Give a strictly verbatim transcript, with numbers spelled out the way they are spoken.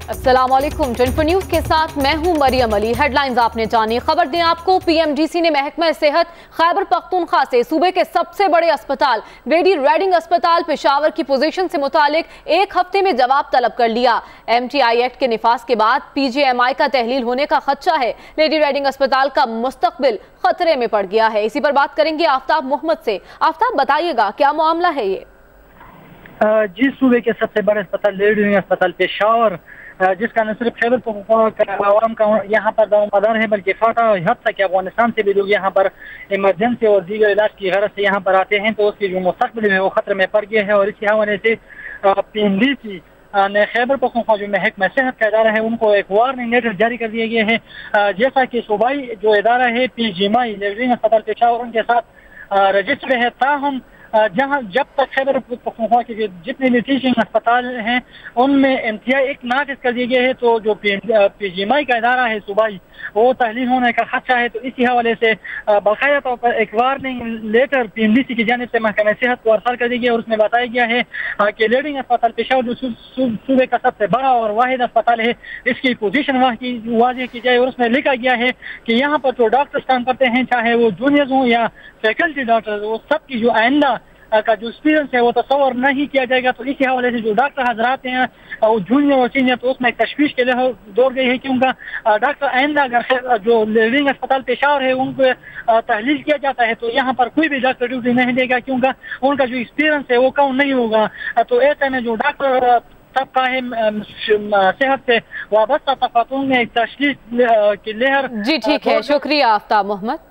अस्सलाम वालेकुम। Twenty four news के साथ मैं हूं मरियम अली। हेडलाइंस आपने जानी। खबर दें आपको, पीएमडीसी ने महकमा सेहत खैबर पख्तूनख्वा से सूबे के सबसे बड़े अस्पताल लेडी रेडिंग अस्पताल पेशावर की पोजीशन से मुतालिक एक हफ्ते में जवाब तलब कर लिया। एमटीआई एक्ट के निफाज के बाद पीजीएमआई का तहलील होने का खदशा है। लेडी रेडिंग अस्पताल का मुस्तकबिल खतरे में पड़ गया है। इसी पर बात करेंगे आफ्ताब मोहम्मद से। आफ्ताब, बताइएगा क्या मामला है ये? जिस सूबे के सबसे बड़े अस्पताल लेडी रेडिंग अस्पताल पेशावर, जिसका न सिर्फ खैबर पख्तूनख्वा का यहाँ पर दारोमदार है बल्कि फाटा हद तक अफगानिस्तान से भी लोग यहाँ पर इमरजेंसी और दीगर इलाज की गरज से यहाँ पर आते हैं, तो उसकी जो मुस्तकबिल है वो खतरे में पड़ गया है। और इसी हवाले से पीएमडीसी ने खैबर पख्तूनख्वा जो महकमा सेहत का इदारा है उनको एक वार्निंग लेटर जारी कर दिया गया है। जैसा कि सूबाई जो इदारा है पीजीएमआई लेडी अस्पताल पेशावर उनके साथ रजिस्टर है, ताहम जहां जब तक खैबर पख्तूनख्वा के जितने भी टीचिंग अस्पताल हैं उनमें एमटीआई एक नाफिज कर दिया गया है, तो जो पीजीएमआई का इदारा है सूबाई वो तहलील होने का खदशा है। तो इसी हवाले से बाकायदा तौर पर एक वार्निंग लेटर पीएमडीसी की जानिब से महकमा सेहत को अरसल कर दिया गया और उसमें बताया गया है कि लेडिंग अस्पताल पेशावर जो सूबे का सबसे बड़ा और वाहिद अस्पताल है, इसकी पोजीशन वाज़ेह की जाए। और उसमें लिखा गया है कि यहाँ पर जो डॉक्टर्स काम करते हैं, चाहे वो जूनियर्स हों या फैकल्टी डॉक्टर्स, वो सबकी जो आइंदा का जो एक्सपीरियंस है वो तस्वर नहीं किया जाएगा। तो इसी हवाले से जो डॉक्टर हजरात हैं वो जूनियर और सीनियर, तो उसमें एक तशवीश के लिए दौड़ गई है कि उनका डॉक्टर आइंदा अगर जो लेडिंग अस्पताल पेशावर है उनको तहलील किया जाता है तो यहाँ पर कोई भी डॉक्टर ड्यूटी नहीं देगा, क्योंकि उनका जो एक्सपीरियंस है वो कम नहीं होगा। तो ऐसे में जो डॉक्टर सबका है सेहत से वाबस्ता तफातों में एक तशवीश की लहर। जी ठीक है, शुक्रिया आफ्ताब मोहम्मद।